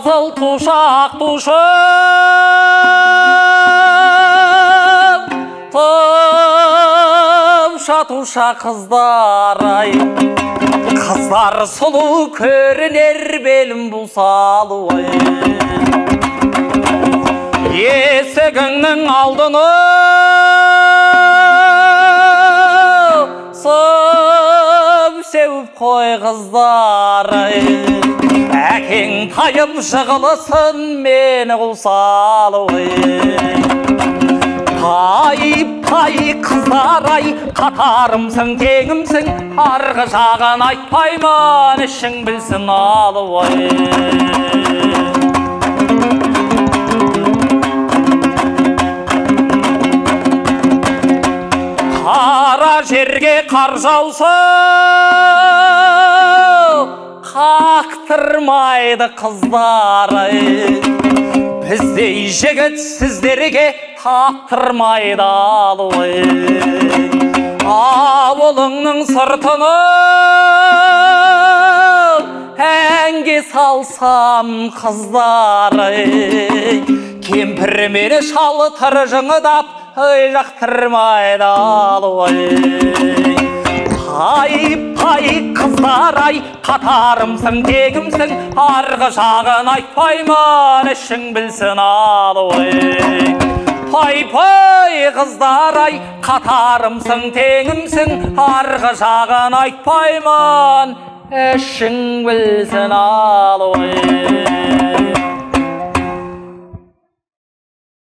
Қызыл тушақ тұмша қыздар-ай, қыздар сұлу көрінер белім бұлсалы-ай. Есігіңнің алдыны сеуіп қой қыздар-ай, әкең тайып жығылысын мені құлсалы-ай. Ай қыздар-ай, қатарымсың, теңімсің, арғы жағын айтпаймын, ішің білсін алып-ай. Қара жерге қар жауса, қақтырмайды қыздар-ай. Біздей жігіт сіздерге таптырмайды алып-ай. Ауылыңның сыртыны әнге салсам қыздар-ай, кемпір мені шалытыр жыңыдап жақтырмайды алып-ай. Ай қыздар-ай, қатарымсың, теңімсің, арғы жағын айтпаймын, ішің білсін алып-ай. Пай қыздар-ай, қатарымсың, теңімсің, арғы жағын айтпаймын, ішің білсін алып-ай.